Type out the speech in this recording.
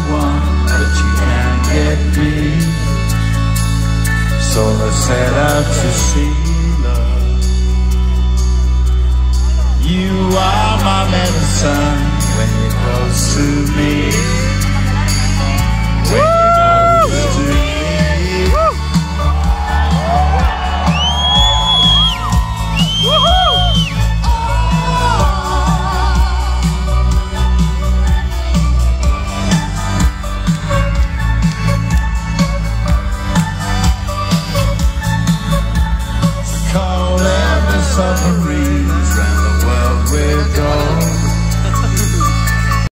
one, but you can't get me. So let's head out to see love. You are my medicine when you're close to me.